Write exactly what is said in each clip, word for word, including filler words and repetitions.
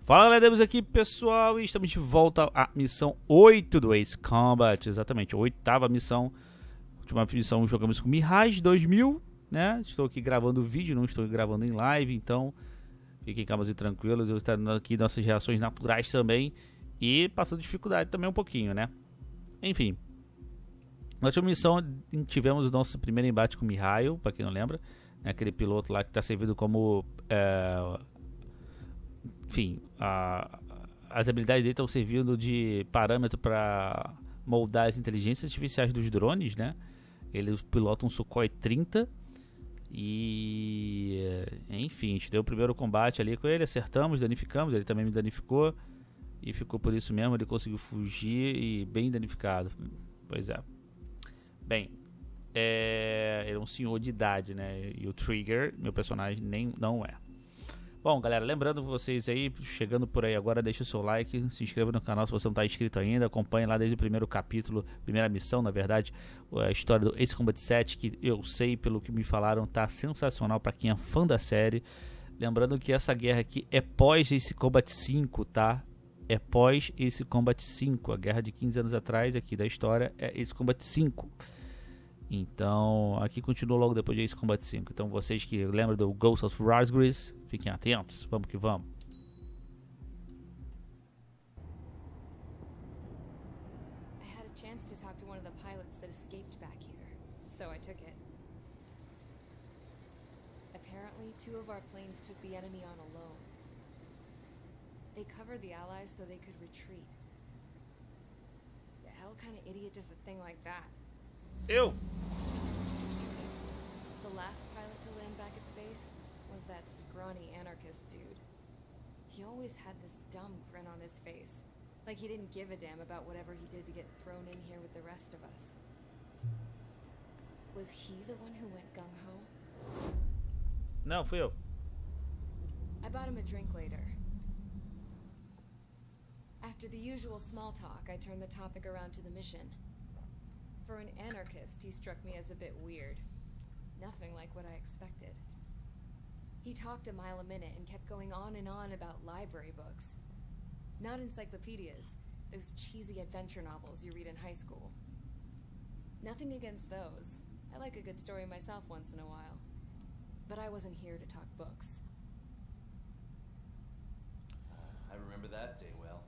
Fala galera, temos aqui pessoal e estamos de volta à missão oito do Ace Combat, exatamente, a oitava missão. A última missão jogamos com Mirage dois mil, né? Estou aqui gravando o vídeo, não estou gravando em live, então fiquem calmos e tranquilos. Eu estou dando aqui nossas reações naturais também e passando dificuldade também um pouquinho, né? Enfim, na última missão tivemos o nosso primeiro embate com Mihail, para quem não lembra, né? Aquele piloto lá que está servindo como... É... Enfim, a, as habilidades dele estão servindo de parâmetro para moldar as inteligências artificiais dos drones, né? Ele pilota um Sukhoi trinta e... Enfim, a gente deu o primeiro combate ali com ele, acertamos, danificamos, ele também me danificou e ficou por isso mesmo, ele conseguiu fugir e bem danificado. Pois é. Bem, é, ele é um senhor de idade, né? E o Trigger, meu personagem, nem não é. Bom, galera, lembrando vocês aí, chegando por aí agora, deixa o seu like, se inscreva no canal se você não está inscrito ainda, acompanhe lá desde o primeiro capítulo, primeira missão, na verdade, a história do Ace Combat sete, que eu sei, pelo que me falaram, tá sensacional para quem é fã da série. Lembrando que essa guerra aqui é pós Ace Combat cinco, tá? É pós Ace Combat cinco, a guerra de quinze anos atrás aqui da história é Ace Combat cinco. Então, aqui continua logo depois de Ace Combat cinco. Então, vocês que lembram do Ghost of Razgris, fiquem atentos. Vamos que vamos. I had a chance to talk to one of the pilots that escaped back here, so I took it. Apparently, two of our planes took the enemy on alone. They covered the Allies so they could retreat. The hell kind of idiot does a thing like that? Eu! The last pilot to land back at the base was that scrawny anarchist dude. He always had this dumb grin on his face, like he didn't give a damn about whatever he did to get thrown in here with the rest of us. Was he the one who went gung-ho? Não, fui eu. I bought him a drink later. After the usual small talk, I turned the topic around to the mission. For an anarchist, he struck me as a bit weird. Nothing like what I expected. He talked a mile a minute and kept going on and on about library books. Not encyclopedias, those cheesy adventure novels you read in high school. Nothing against those. I like a good story myself once in a while. But I wasn't here to talk books. Uh, I remember that day well.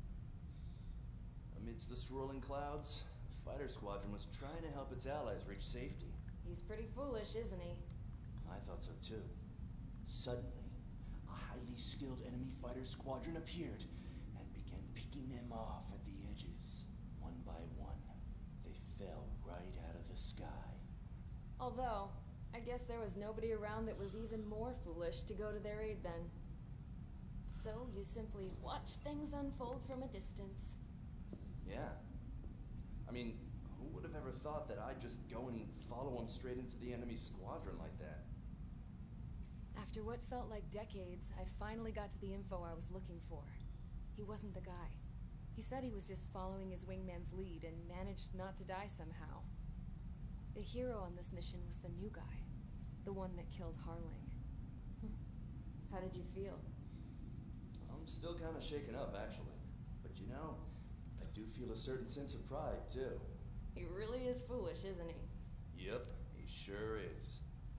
Amidst the swirling clouds, the fighter squadron was trying to help its allies reach safety. He's pretty foolish, isn't he? I thought so too. Suddenly, a highly skilled enemy fighter squadron appeared and began picking them off at the edges. One by one, they fell right out of the sky. Although, I guess there was nobody around that was even more foolish to go to their aid then. So you simply watch things unfold from a distance. Yeah. I mean, who would have ever thought that I'd just go and follow him straight into the enemy squadron like that? After what felt like decades, I finally got to the info I was looking for. He wasn't the guy. He said he was just following his wingman's lead and managed not to die somehow. The hero on this mission was the new guy, the one that killed Harling. How did you feel? I'm still kind of shaken up, actually. But you know, I do feel a certain sense of pride, too. He really is foolish, isn't he? Yep, he sure is.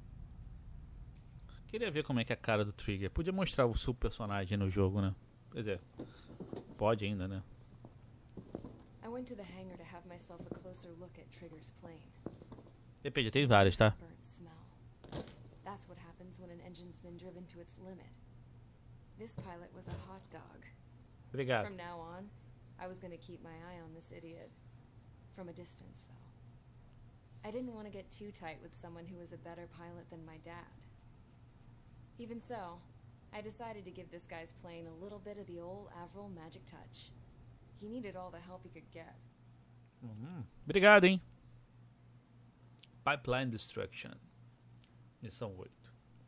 Queria ver como é que é a cara do Trigger. Podia mostrar o seu personagem no jogo, né? Quer dizer, pode ainda, né? I went to the hangar to have myself a closer look at Trigger's plane. Depende, tem vários, tá? Burnt smell. That's what happens when an engine's been driven to its limit. This pilot was a hot dog. Obrigado. From now on, I was going to keep my eye on this idiot. From a distance, though. I didn't want to get too tight with someone who was a better pilot than my dad. Even so, I decided to give this guy's plane a little bit of the old Avril magic touch. He needed all the help he could get. Uhum. Obrigado, hein? Pipeline Destruction. Missão oito.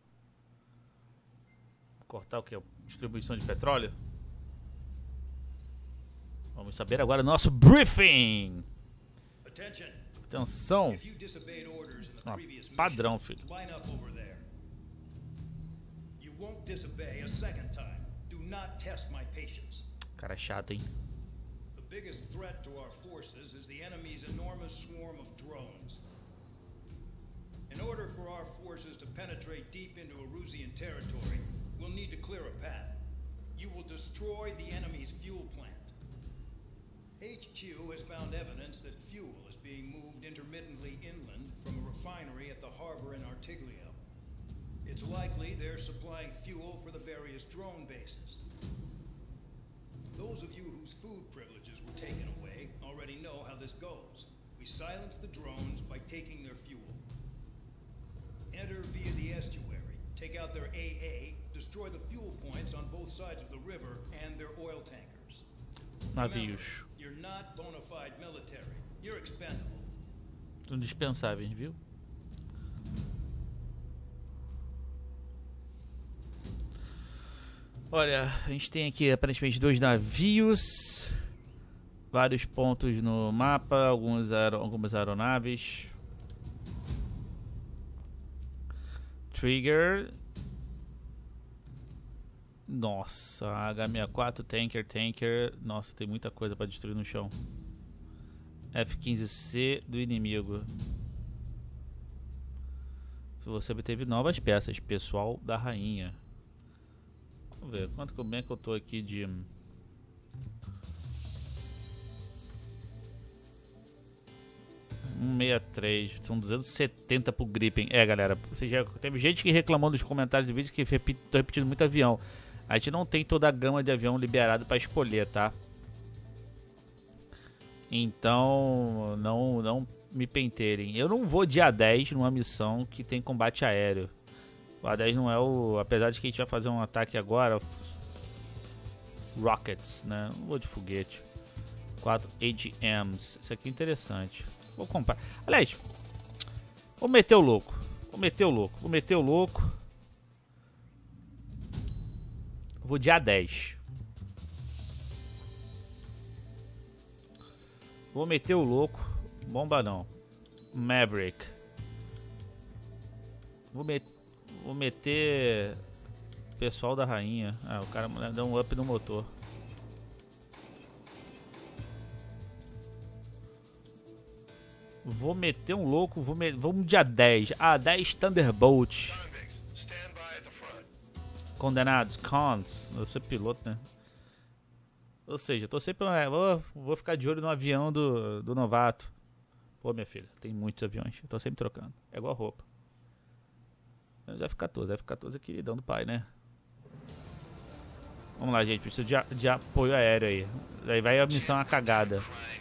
Cortar o que? Distribuição de petróleo? Vamos saber agora o nosso briefing. Atenção. Ah, padrão, filho. Won't disobey a second time. Do not test my patience. Cara chato, hein? The biggest threat to our forces is the enemy's enormous swarm of drones. In order for our forces to penetrate deep into Erusian territory, we'll need to clear a path. You will destroy the enemy's fuel plant. H Q has found evidence that fuel is being moved intermittently inland from a refinery at the harbor in Artiglio. It's likely they're supplying fuel for the various drone bases. Those of you whose food privileges were taken away already know how this goes. We silence the drones by taking their fuel. Enter via the estuary, take out their A A, destroy the fuel points on both sides of the river and their oil tankers. Navios. You're not bona fide military. You're expendable. São dispensáveis, viu? Olha, a gente tem aqui aparentemente dois navios, vários pontos no mapa, alguns aer algumas aeronaves. Trigger. Nossa, H sessenta e quatro, tanker, tanker. Nossa, tem muita coisa para destruir no chão. F quinze C do inimigo. Você obteve novas peças, pessoal da rainha. Vamos ver, quanto como é que eu tô aqui de... cento e sessenta e três, são duzentos e setenta pro Gripen. É, galera, você já teve gente que reclamou nos comentários do vídeo que repito, tô repetindo muito avião. A gente não tem toda a gama de avião liberado para escolher, tá? Então, não, não me penteirem. Eu não vou de A dez numa missão que tem combate aéreo. O A dez não é o... Apesar de que a gente vai fazer um ataque agora... Rockets, né? Não vou de foguete. quatro A G Ms. Isso aqui é interessante. Vou comprar. Aliás, vou meter o louco. Vou meter o louco. Vou meter o louco. Vou de A dez. Vou meter o louco. Bomba não. Maverick. Vou, met... Vou meter... Pessoal da rainha. Ah, o cara deu um up no motor. Vou meter um louco. Vou me... Vamos de A dez. A dez Thunderbolt. Condenados. Cons. Eu sou piloto, né? Ou seja, tô sempre... Vou, vou ficar de olho no avião do, do novato. Pô, minha filha, tem muitos aviões. Eu tô sempre trocando. É igual roupa. Mas F quatorze. F quatorze é queridão do pai, né? Vamos lá, gente. Preciso de, de apoio aéreo aí. Daí vai a missão a cagada.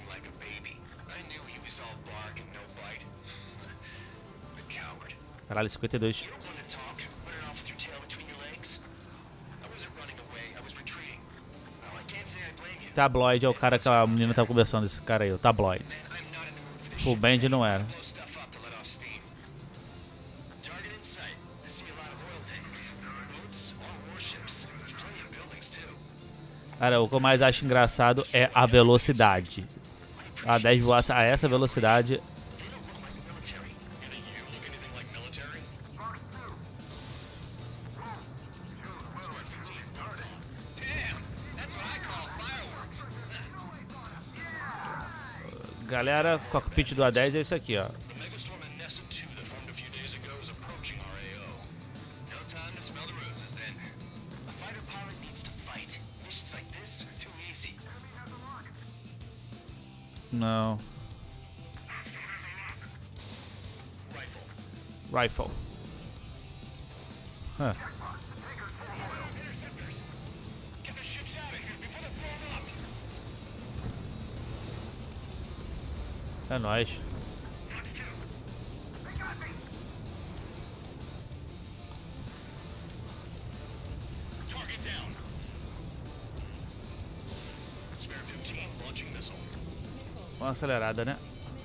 Caralho, cinquenta e dois. Tabloid é o cara que a menina tava conversando, esse cara aí, o Tabloid. Full band não era. Cara, o que eu mais acho engraçado é a velocidade. A dez voasse a essa velocidade. Galera, o cockpit do A dez é isso aqui, ó. Não. Rifle. Huh. É nóis. Uma acelerada, né?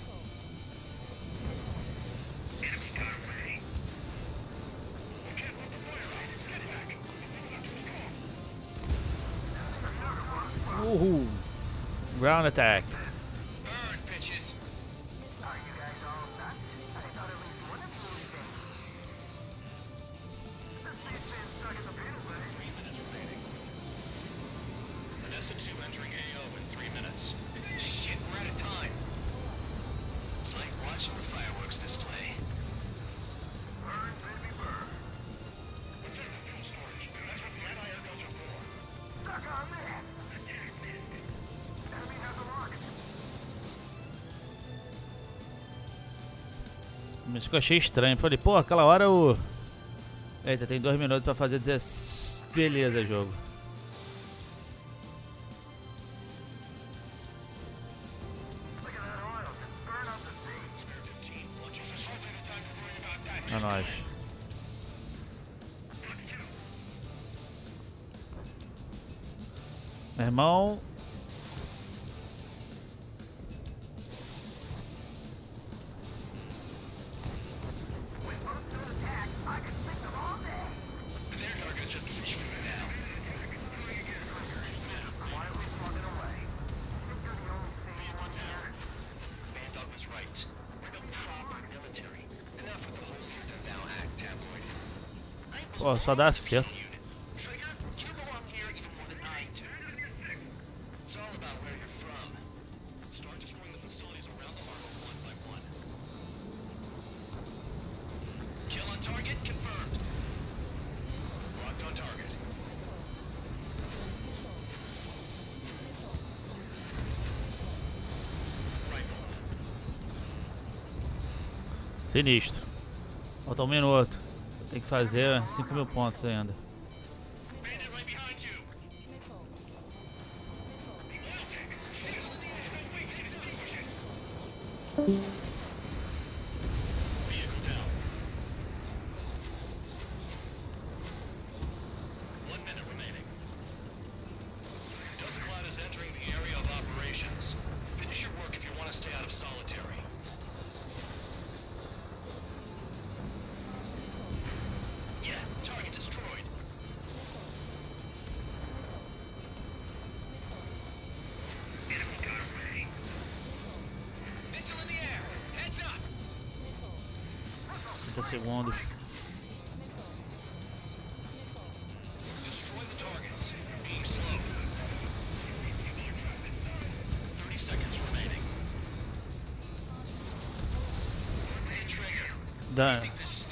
Uhul. Ground attack. Mas que eu achei estranho. Falei, pô, aquela hora o... Eita, tem dois minutos pra fazer dezesseis... Beleza, jogo. É nóis. Meu irmão... Pô, só dá certo. Sinistro. Falta um minuto. Tem que fazer cinco mil pontos ainda. trinta segundos. Da...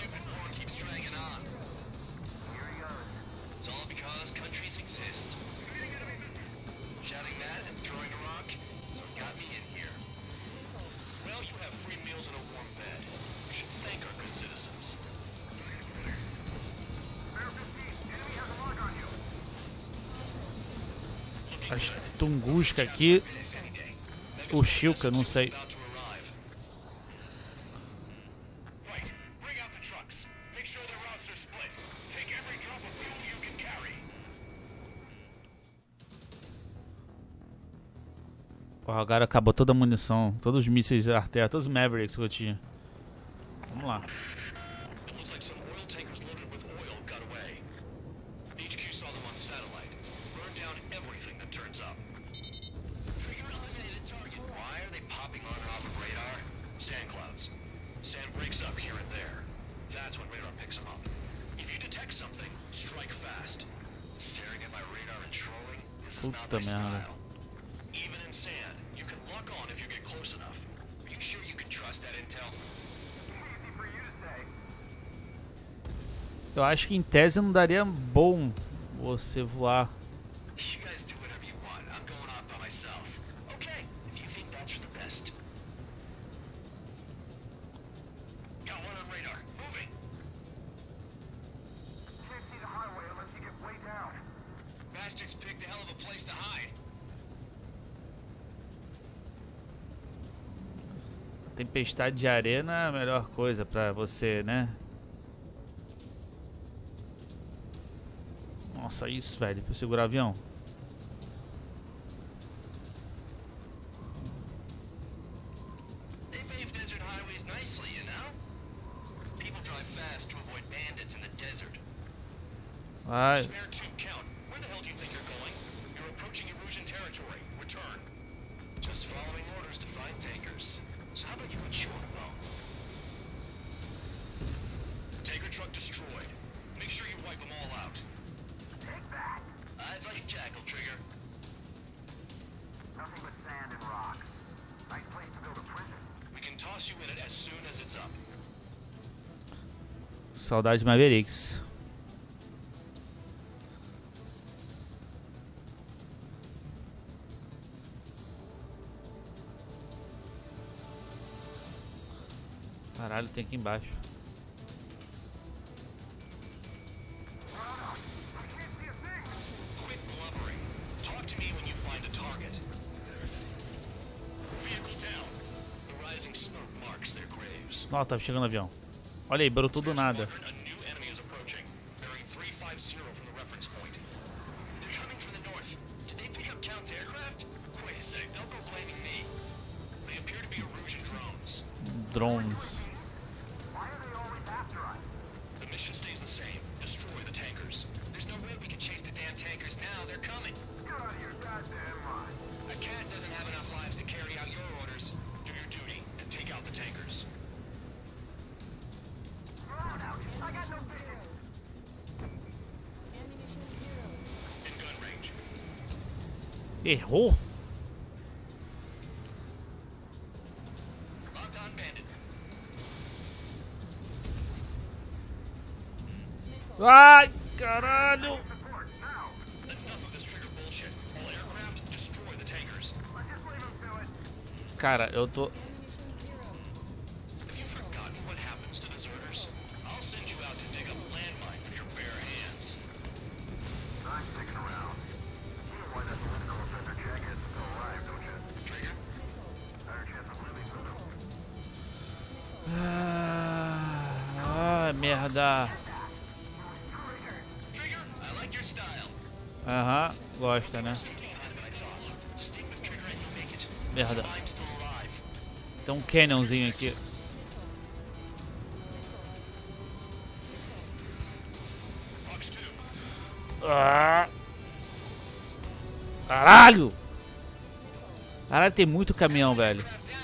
As Tunguska aqui. O Shilka, não sei. Porra, agora acabou toda a munição. Todos os mísseis artéria, todos os Mavericks que eu tinha. Vamos lá. Puta merda. Eu acho que em tese não daria bom você voar. Tempestade de arena é a melhor coisa pra você, né? Nossa, isso, velho, pra eu segurar o avião. Vai. Saudade de Mavericks. Caralho, tem aqui embaixo. Nossa, tá chegando o avião. Olha aí, brotou do nada. Drones. Errou? Ai, caralho! Cara, eu tô... Ah, merda. Aham, gosta, né? Merda. Tem um canyonzinho aqui. Ah. Caralho! Caralho, tem muito caminhão, velho.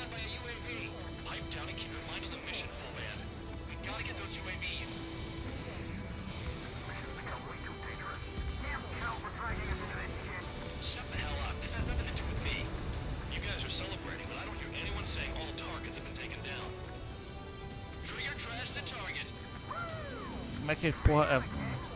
Como é que porra é?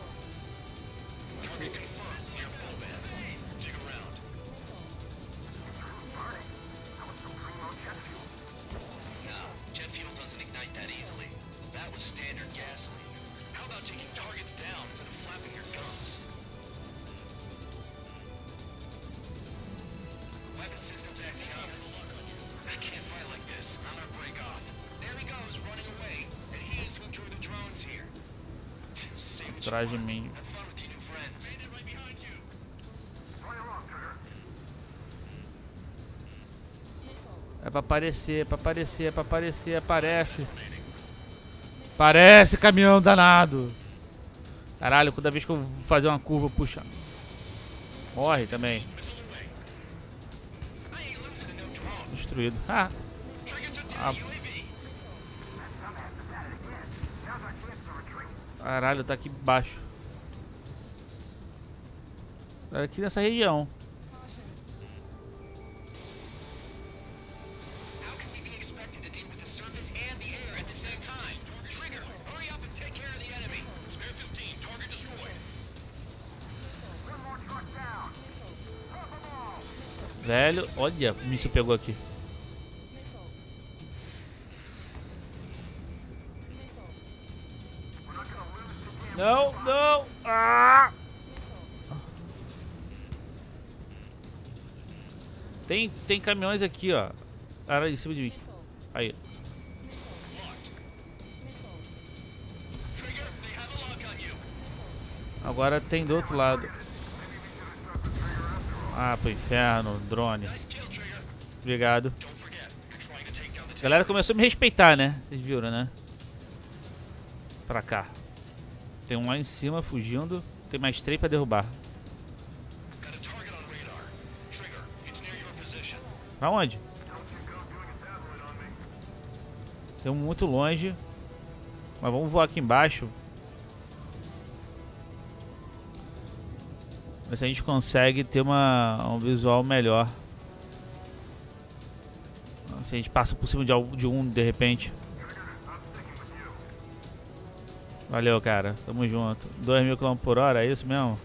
Atrás de mim. É pra aparecer, é pra aparecer, é pra aparecer, aparece. Parece caminhão danado. Caralho, toda vez que eu vou fazer uma curva, puxa. Morre também. Destruído. Ah. Ah. Caralho, tá aqui embaixo. Tá aqui nessa região. Velho, olha, o míssil pegou aqui. Não, não! Ah! Tem, tem caminhões aqui, ó. Cara, em cima de mim. Aí. Agora tem do outro lado. Ah, pro inferno, drone. Obrigado. A galera começou a me respeitar, né? Vocês viram, né? Pra cá. Tem um lá em cima fugindo. Tem mais três pra derrubar. Pra onde? Tem um muito longe. Mas vamos voar aqui embaixo. Ver se a gente consegue ter uma, um visual melhor. Se a gente passa por cima de, de um de repente. Valeu, cara. Tamo junto. dois mil quilômetros por hora, é isso mesmo?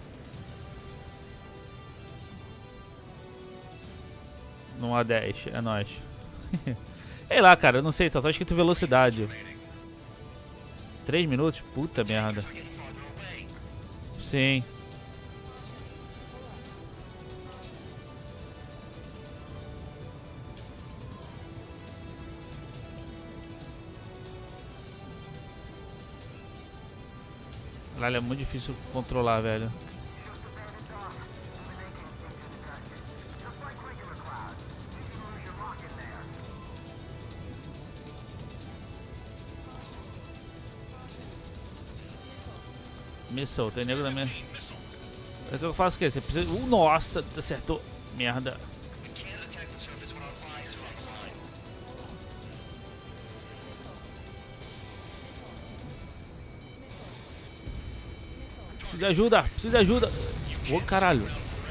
Não há dez, é nóis. Sei lá, cara, eu não sei, só tá escrito velocidade. Três minutos? Puta merda. Sim. Caralho, é muito difícil controlar, velho. Missile, tem nego da minha. É que eu faço o quê? Você precisa. Uh, nossa, acertou. Merda. Preciso de ajuda, preciso de ajuda. Ô, caralho.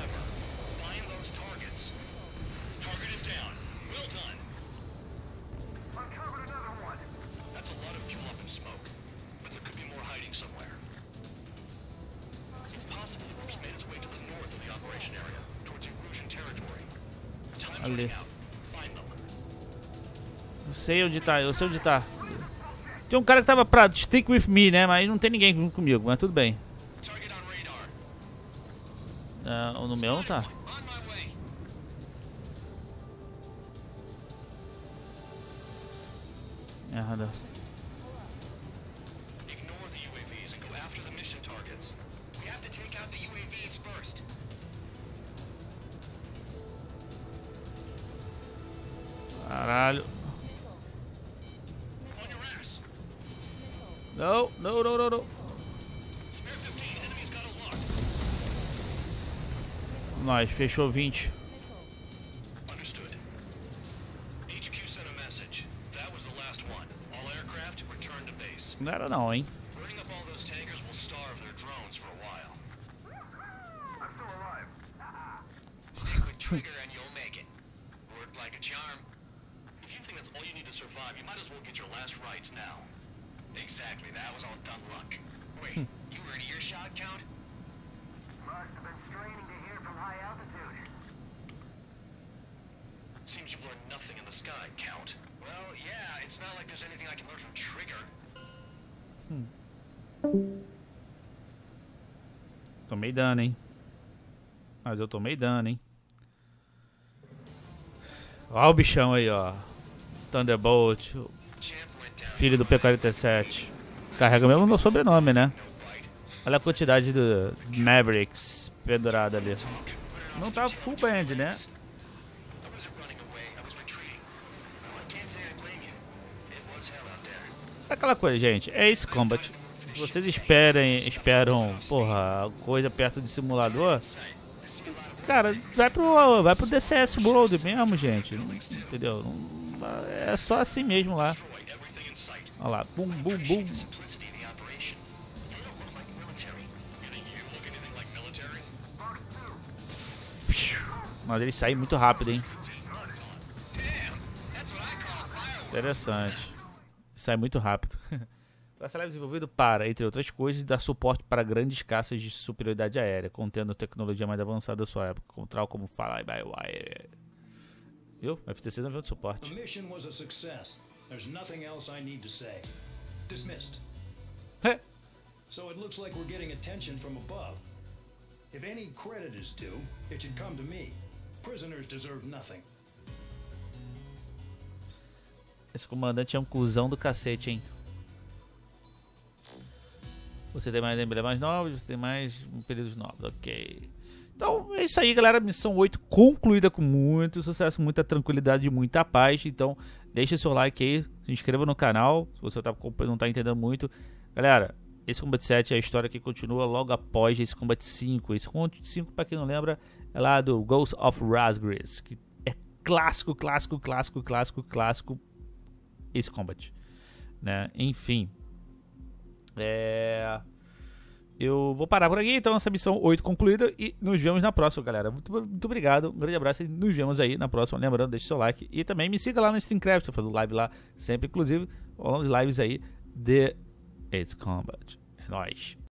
Ali. Eu sei onde tá, eu sei onde tá. Tem um cara que tava pra stick with me, né? Mas não tem ninguém junto comigo, mas tudo bem. Uh, no meu não tá. Merda. Caralho. Não, não, não, não, não. Nós, fechou vinte. Não era não, hein? Exactly, that was all dumb luck. Wait, you were in earshot, Count? Must have been straining to hear from high altitude. Seems you've learned nothing in the sky, Count. Well, yeah, it's not like there's anything I can learn from Trigger. Hum. Tomei dano, hein? Mas eu tomei dano, hein? Olha o bichão aí, ó. Thunderbolt. Filho do P quarenta e sete. Carrega mesmo meu sobrenome, né? Olha a quantidade do Mavericks pendurada ali. Não tá full band, né? É aquela coisa, gente. É Ace Combat. Se vocês esperem, esperam, porra, coisa perto de simulador, cara, vai pro, vai pro D C S World mesmo, gente. Entendeu? É só assim mesmo lá. Olha lá, bum, bum, bum. Mas ele sai muito rápido, hein? Interessante. Sai muito rápido. Essa live é desenvolvido para, entre outras coisas, dar suporte para grandes caças de superioridade aérea, contendo tecnologia mais avançada da sua época, tal como Fly-by-Wire. Viu? F T C não veio de suporte. The mission was a success. There's nothing else I need to say. Dismissed. É. So it looks like we're getting attention from above. If any credit is due, it should come to me. Prisoners deserve nothing. Esse comandante é um cuzão do cacete, hein? Você tem mais emblemas novos, você tem mais períodos novos, ok. Então é isso aí, galera. Missão oito concluída com muito sucesso, muita tranquilidade e muita paz. Então deixa seu like aí, se inscreva no canal se você tá, não tá entendendo muito. Galera, esse Combat sete é a história que continua logo após esse Combat cinco. Esse Combat cinco, pra quem não lembra, é lá do Ghost of Razgris, que é clássico, clássico, clássico, clássico, clássico esse Combat, né? Enfim, é... eu vou parar por aqui, então essa missão oito concluída e nos vemos na próxima, galera. Muito, muito obrigado, um grande abraço e nos vemos aí na próxima. Lembrando, deixe seu like e também me siga lá no StreamCraft, tô fazendo live lá sempre, inclusive, falando de lives aí de Ace Combat. É nóis.